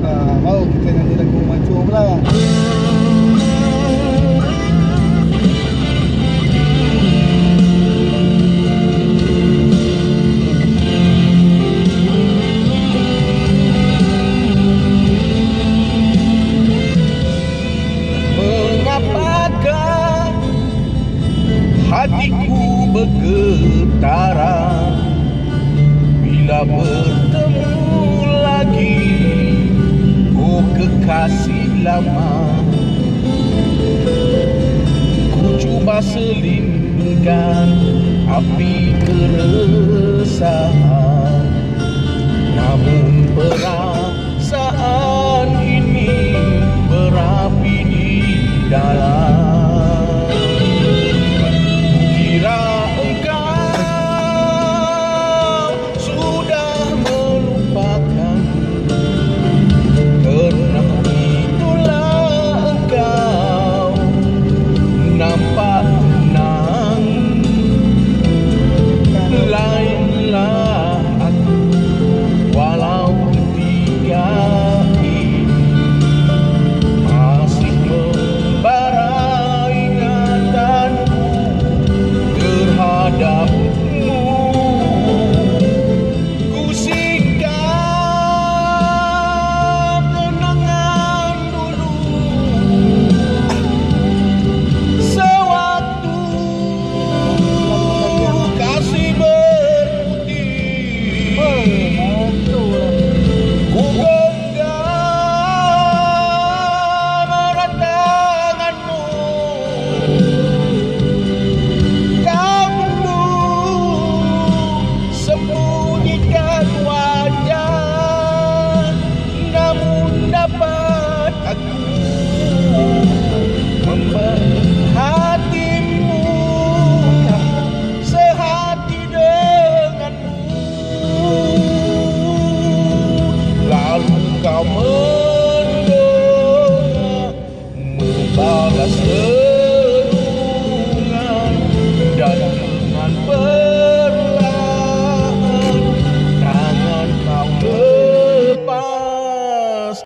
Baru kita nyanyi lagu macu pula. Mengapakah hatiku bergetaran bila bertemu lagi, oh kekasih lama. Ku cuba selindungkan api keresahan, namun perasaan ini berapi di dalam. Kira engkau sudah melupakan, karena itulah engkau nampak tenang. Lainlah aku walau ketika ini masih membara ingatanku terhadapmu. Ku singgah kenangan dulu sewaktu kasih berputih. Ku genggam erat tanganmu, kau dulu sembunyikan wajah, namun dapat aku memerhatimu sehati denganmu. Lalu kau mendengar membalas